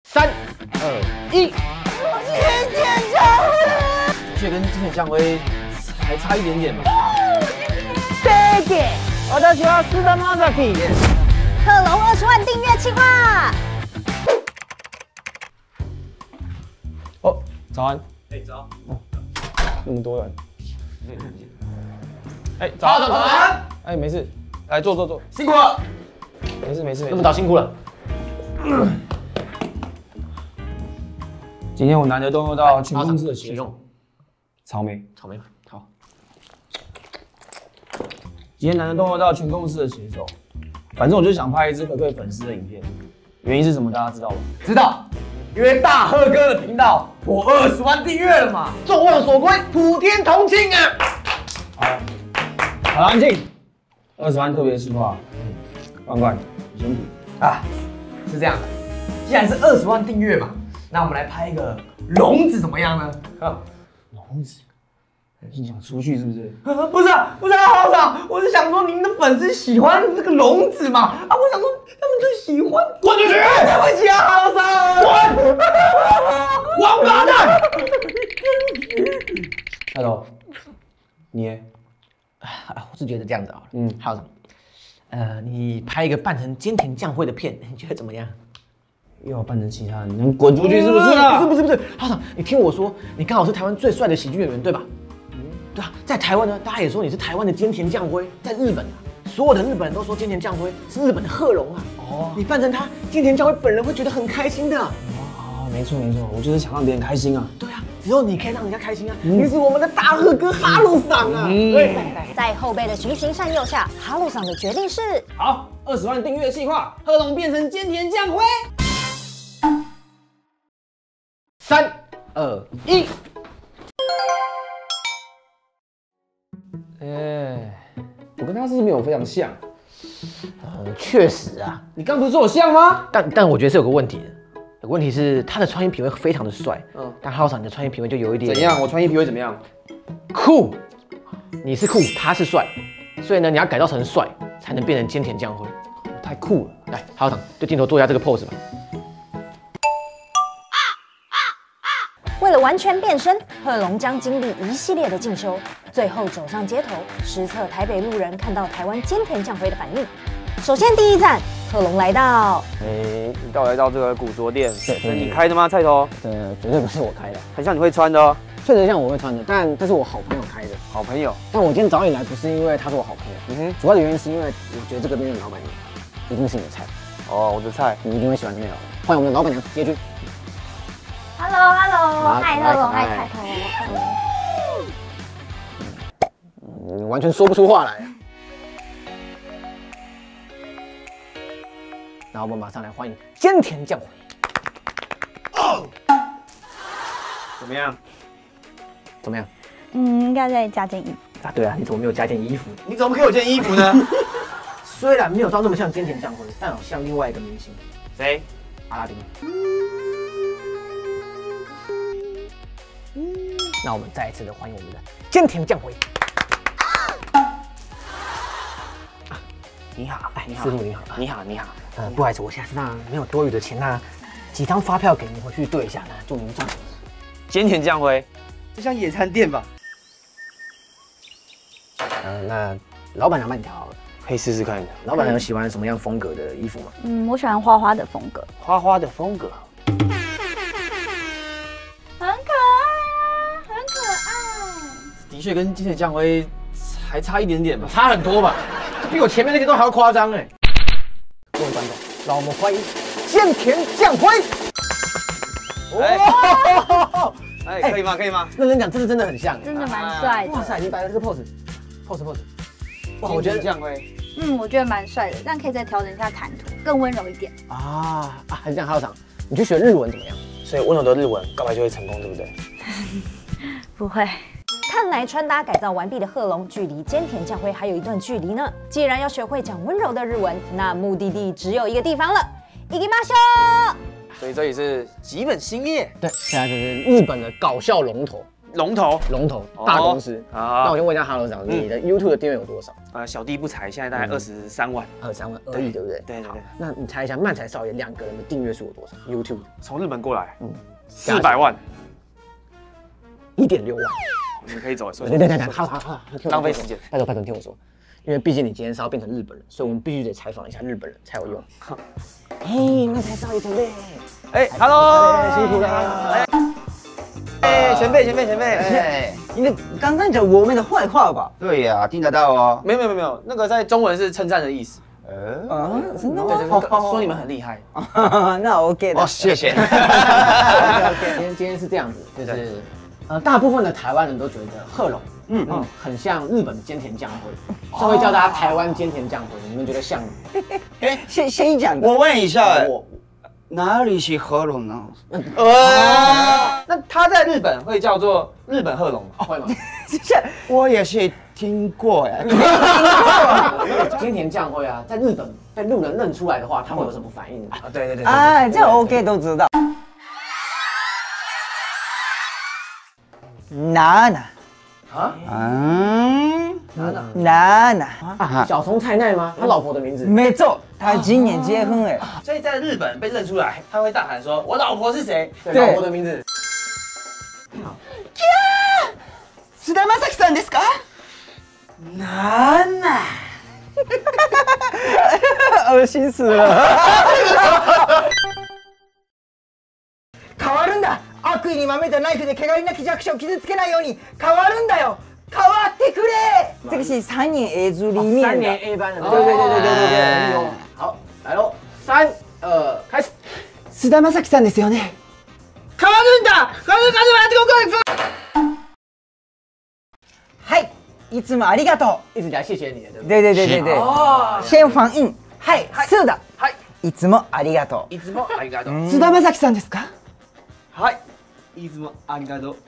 3、2、1， 甜甜酱灰， 的确跟经典酱灰还差一点点嘛。 这个我喜欢斯德马萨基。 贺龙20万订阅计划。 哦，早安。 早。 那么多人。 早安。 哎，没事，来坐。 辛苦了。 没事。 那么早辛苦了。 今天我难得动用到全公司的血用。 草莓， 好。 今天难得动用到全公司的写手，反正我就想拍一支回馈粉丝的影片。原因是什么？大家知道吗？ 知道，因为大贺哥的频道破20万订阅了嘛，众望所归，普天同庆啊！ 好，安静。20万特别企划，冠，你先比啊，是这样的，既然是20万订阅嘛，那我们来拍一个笼子怎么样呢？ 笼子，你想出去是不是？ 不是啊，校长，我是想说您的粉丝喜欢这个笼子嘛，啊，我想说他们就喜欢。滚出去！对不起啊，校长。滚！王八蛋！ 大头，你耶？ 我是觉得这样子好了，校长，你拍一个扮成菅田将晖的片，你觉得怎么样？ 又要扮成其他人，你能滚出去是不是啊？ 不是，校长，你听我说，你刚好是台湾最帅的喜剧演员，对吧？对啊，在台湾呢，大家也说你是台湾的菅田将晖，在日本啊，所有的日本人都说菅田将晖是日本的贺龙啊。哦，你扮成他，菅田将晖本人会觉得很开心的。 哦，没错，我就是想让别人开心啊。 对啊，只有你可以让人家开心啊！你是我们的大贺哥哈鲁桑啊！对， 在后辈的循循善诱下，哈鲁桑的决定是： 好，20万订阅计划，贺龙变成菅田将晖。 3、2、1。 我跟他是不是没有非常像？ 确实啊， 你刚不是说我像吗？ 但我觉得是有个问题的。有个问题是他的穿衣品味非常的帅，但哈鲁桑你的穿衣品味就有一点怎样？我穿衣品味怎么样？ 酷，你是酷，他是帅，所以呢，你要改造成帅，才能变成菅田将晖。 太酷了！ 来，哈鲁桑对镜头做一下这个 pose 吧。 为了完全变身，贺龙将经历一系列的进修，最后走上街头，实测台北路人看到台湾菅田将晖的反应。首先第一站，贺龙来到， 你来到这个古着店， 对， 是你开的吗？菜头？ 绝对不是我开的， 很像你会穿的哦。 确实像我会穿的，但是我好朋友开的。 好朋友？ 但我今天找你来不是因为他是我好朋友，主要的原因是因为我觉得这个店的老板娘一定是你的菜。 哦，我的菜， 你一定会喜欢这边的老板。欢迎我们的老板娘杰君。 Hello， 嗨贺龙，嗨。 你完全说不出话来。那我们马上来欢迎菅田将晖。 怎么样？ 怎么样？ 应该再加件衣服。 啊，对啊，你怎么没有加件衣服？ 你怎么可以有件衣服呢？ 虽然没有到那么像菅田将晖，但好像另外一个明星， 谁？ 阿拉丁。那我们再一次的欢迎我们的菅田将晖。 你好， 你好，师傅你好， 你好。 不好意思，我现在身上没有多余的钱，那几张发票给您回去对一下，那祝您赚钱。 菅田将晖，这像野餐店吧？ 那老板娘帮你调好了， 可以试试看。 老板娘有喜欢什么样风格的衣服吗？ 我喜欢花花的风格。 花的风格， 很可爱啊，很可爱。 的确跟菅田将晖还差一点点吧。 差很多吧？比我前面那些都还要夸张哎！各位观众，让我们欢迎菅田将晖。 可以吗？ 认真讲，这是真的很像， 真的蛮帅的。 哇塞，你摆了这个 pose。哇，我觉得将晖， 我觉得蛮帅的，但可以再调整一下谈吐，更温柔一点。 很像哈鲁桑，你去学日文怎么样？ 所以温柔的日文告白就会成功，对不对？ 不会。 看来穿搭改造完毕的贺龙，距离菅田将晖还有一段距离呢。既然要学会讲温柔的日文，那目的地只有一个地方了，行きましょう。 所以这里是吉本兴业。 对，现在这是日本的搞笑龙头， 龙头龙头大公司。那啊我就问一下哈罗长，你的 YouTube 的订阅有多少小弟不才，现在大概23万。 ？23万而已，对不对？ 对对对， 那你猜一下，漫才少爷2个人的订阅数有多少？YouTube 从日本过来加起来 ，400万， 1.6万。 你们可以走， 对，好， 浪费时间。 拜托，你听我说，因为毕竟你今天是要变成日本人，所以我们必须得采访一下日本人才有用。嘿，漫才少爷前辈， 哎，Hello， 辛苦了。 哎，前辈， 哎，你刚刚讲我们的坏话吧？ 对呀，听得到哦。 没有，那个在中文是称赞的意思。 啊，真的对吗？ 说你们很厉害。 那 OK 的。 哦，谢谢。 今天是这样子，就是大部分的台湾人都觉得贺龙，很像日本的菅田将晖，所以会叫他台湾菅田将晖。你们觉得像吗？ 先讲的。 我问一下，哪里是贺龙呢？ 那他在日本会叫做日本贺龙吗？ 会吗？ 我也是听过呀。 菅田将晖啊，在日本被路人认出来的话，他会有什么反应啊？对。 啊，这 OK 都知道。娜娜啊娜娜， 啊，小松菜奈吗？他老婆的名字。 没错，他今年结婚哎。 所以在日本被认出来，他会大喊说：“我老婆是谁？” 对，老婆的名字。 菅田将晖さんですか？娜娜，恶心死了。変わるんだ。悪意にまみれたナイフで毛刈りなき弱者を傷つけないように変わるんだよ。変わってくれ。这个是3年 A 组里面的。3 年 A 班的。对。好，来喽，3、2，开始。 菅田将晖さんですよね。変わるんだ。変わってこい。はい。いつもありがと一直讲谢谢你，对不对？ 对。先反应。はい。是的。 はい。 いつもありがとう。 いつもありがとう。 菅田将晖さんですか？ はい。いつもありがとう。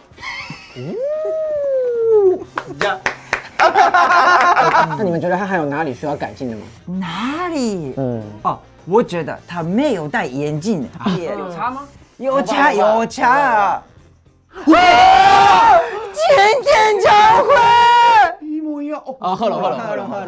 じゃ那你们觉得他还有哪里需要改进的吗？ 哪里？我觉得他没有戴眼镜。 有差吗？ 有差。菅田将晖， 一模一样哦。 啊，贺龙。 菅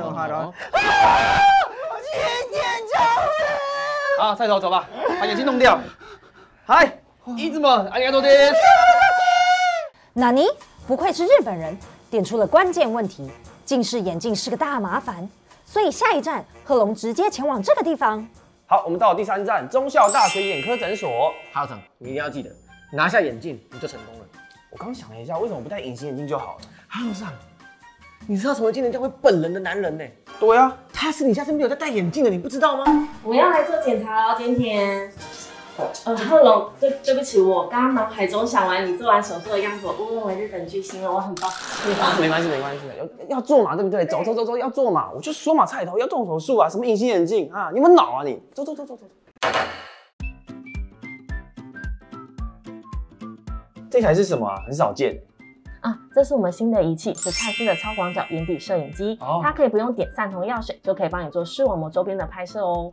田将晖。 好，菜头走吧，把眼镜弄掉。嗨，いつもありがとうです。 纳尼？不愧是日本人，点出了关键问题。近视眼镜是个大麻烦，所以下一站贺龙直接前往这个地方。 好，我们到了第3站，忠孝大学眼科诊所。 哈罗长，你一定要记得，拿下眼镜你就成功了。 我刚想了一下，为什么不戴隐形眼镜就好了？ 哈罗长，你是要成为菅田将晖本人的男人呢？ 对啊， 他私底下是没有在戴眼镜的，你不知道吗？ 我要来做检查了，今天。贺龙，对不起，我刚刚脑海中想完你做完手术的样子，我误认为日本巨星了，我很抱歉。 没关系，要做嘛，对不对？走，要做嘛！我就说嘛，菜头要动手术啊，什么隐形眼镜啊？你有没有脑啊你？走。这台是什么啊？很少见。 啊，这是我们新的仪器，是蔡司的超广角眼底摄影机，它可以不用点散瞳药水，就可以帮你做视网膜周边的拍摄哦。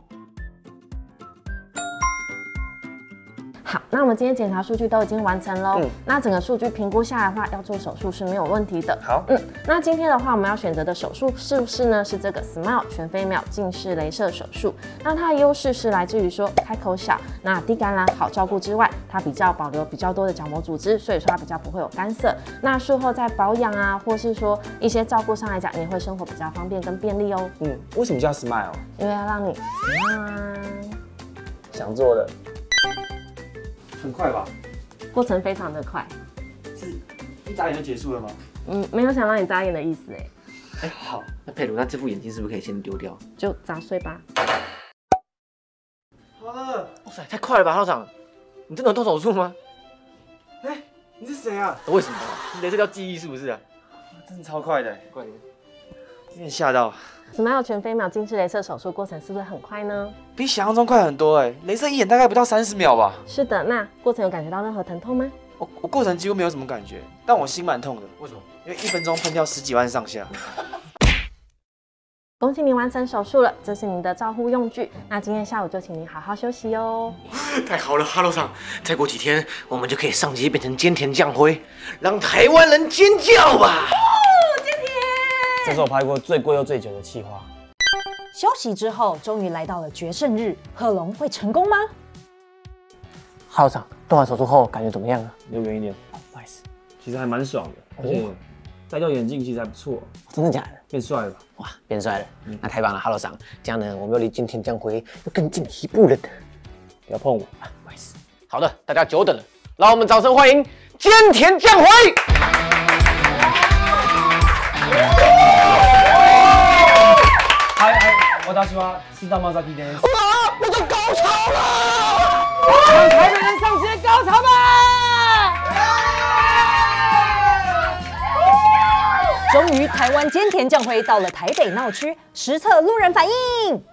好，那我们今天检查数据都已经完成喽。那整个数据评估下来的话，要做手术是没有问题的。 好， 那今天的话，我们要选择的手术是呢是这个 Smile 全飞秒近视雷射手术。那它的优势是来自于说开口小，那低感染好照顾之外，它保留比较多的角膜组织，所以说它比较不会有干涩。那术后在保养啊，或是说一些照顾上来讲，也会生活比较方便跟便利哦。 为什么叫 Smile？ 因为要让你 smile。 想做的。很快吧？ 过程非常的快， 是一眨眼就结束了吗？ 没有想让你眨眼的意思哎。 好，那佩鲁，那这副眼镜是不是可以先丢掉？ 就砸碎吧。 好了， 哇塞，太快了吧，哈罗长，你真的有动手术吗？ 你是谁啊？ 为什么？你雷射掉记忆是不是啊？ 真的超快的， 快点。 有点吓到。 Smile 全飞秒近视雷射手术过程是不是很快呢？ 比想象中快很多哎，雷射一眼大概不到30秒吧。 是的，那过程有感觉到任何疼痛吗？ 我过程几乎没有什么感觉，但我心蛮痛的。 为什么？ 因为1分钟喷掉10几万上下。 恭喜您完成手术了，这是您的照护用具。那今天下午就请您好好休息哦。 太好了，哈喽桑，再过几天我们就可以上街变成菅田将晖，让台湾人尖叫吧！ 这是我拍过最贵又最久的企划。 休息之后，终于来到了决胜日，贺龙会成功吗？ 哈喽桑，动完手术后感觉怎么样啊？ 离我远一点，不好意思。其实还蛮爽的，而且戴掉眼镜其实还不错。 真的假的？ 变帅了吧？ 哇，变帅了，那太棒了，哈喽桑，这样呢，我们又离菅田将晖又更近一步了的。 不要碰我， 不好意思。好的，大家久等了，让我们掌声欢迎菅田将晖。 私は菅田将暉です。 哇，我的高潮了！ 让台北人上街高潮吧！ 终于，台湾菅田将晖到了台北闹区，实测路人反应。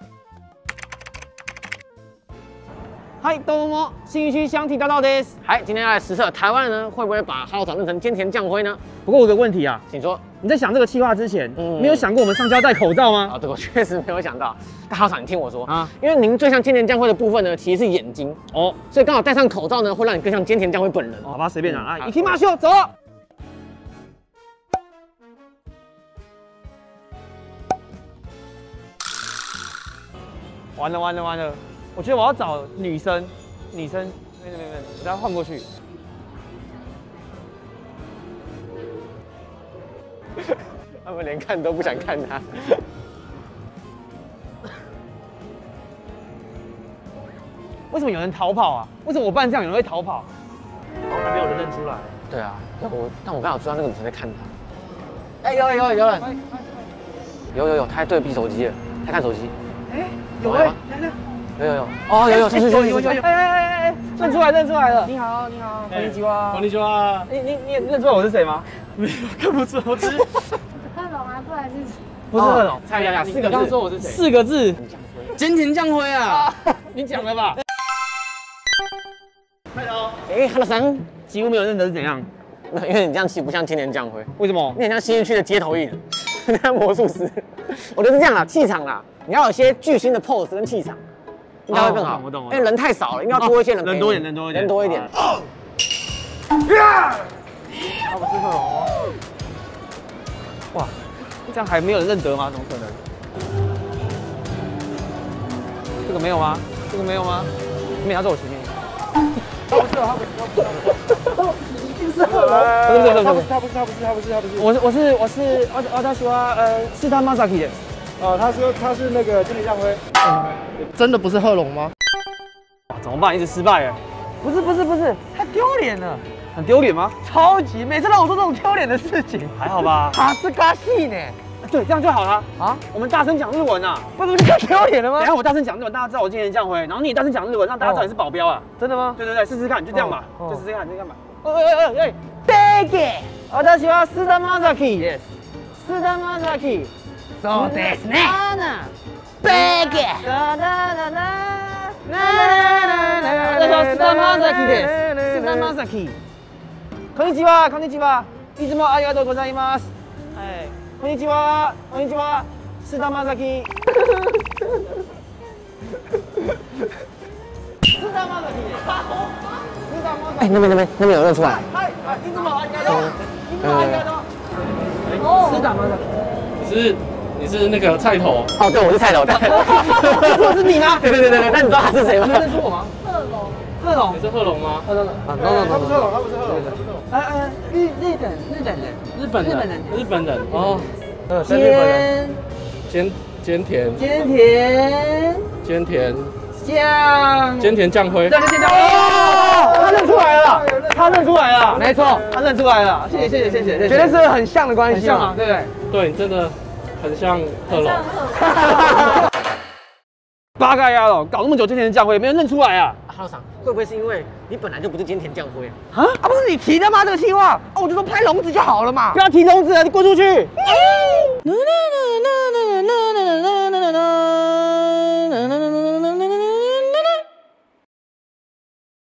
嗨，どうも，信义区香体大道です。 嗨，今天要来实测台湾人呢会不会把哈喽桑认成菅田将晖呢？ 不过我有个问题啊， 请说。 你在想这个企划之前，没有想过我们上街要戴口罩吗？ 啊，这个我确实没有想到。但哈喽桑，你听我说啊，因为您最像菅田将晖的部分呢，其实是眼睛哦，所以刚好戴上口罩呢，会让你更像菅田将晖本人。 好吧，随便讲啊，一起马秀走了。完了！我觉得我要找女生，没，我等下换过去。 他们连看都不想看他。 为什么有人逃跑啊？为什么我扮这样有人会逃跑？还没有人认出来。 对啊，但我刚好知道那个女生在看他。哎，有人，有，他还对比手机了，他看手机。哎，有，哦，有， 哎，认出来了。 你好，こんにちは。 こんにちは。你也认出来我是谁吗？没有，看不出，我只。 贺龙啊，不然是不是贺龙， 猜一下，4个字。 刚刚说我是谁？4个字。菅田将晖啊！你讲了吧？ 哎，哈喽桑， 几乎没有认得是怎样？ 因为你这样其实不像菅田将晖， 为什么？ 你很像新一区的街头艺人，那魔术师。我觉得是这样啦，气场啦，你要有些巨星的 pose 跟气场，应该会更好。 我懂。 因为人太少了，应该要多一些人。 人多一点。他不是贺龙哦。哇，这样还没有人认得吗？怎么可能？这个没有吗？没有，他在我前面。他不是。一定是贺龙。他不是。我是私は菅田将暉です。 哦，他是那个菅田将晖。真的不是贺龙吗？ 哇，怎么办？一直失败哎。 不是，太丢脸了。 很丢脸吗？ 超级，每次让我做这种丢脸的事情， 还好吧？ 哈斯卡西呢？ 对，这样就好了啊！我们大声讲日文啊， 不是太丢脸了吗？ 等一下我大声讲日文，大家知道我菅田将晖，然后你也大声讲日文，让大家知道你是保镖啊！ 真的吗？ 对，试试看，就这样吧，就试试看吧。 Big， 私は菅田将暉です。菅田将暉。 そうですね。 Big。私は菅田将暉です。菅田将暉。こんにちは。いつもありがとうございます。はい。こんにちは。菅田将暉。 哎，那边有认出来。 はい。いつもありがとう。菅田将暉。 你是那个菜头哦，对，我是菜头的。 这是你吗？ 对，那你知道他是谁吗？ 你认出我吗？贺龙。 你是贺龙吗？ 他不是贺龙。日本人。哦。菅田将晖。哦，他认出来了。 没错， 他认出来了。谢谢。 绝对是很像的关系， 很像嘛，对不对？ 对，真的很像贺龙。 八嘎呀了，搞那么久菅田将晖没人认出来啊！ 哈喽桑，会不会是因为你本来就不是菅田将晖啊？不是你提的吗？这个计划，我就说拍笼子就好了嘛。 不要提笼子了，你滚出去！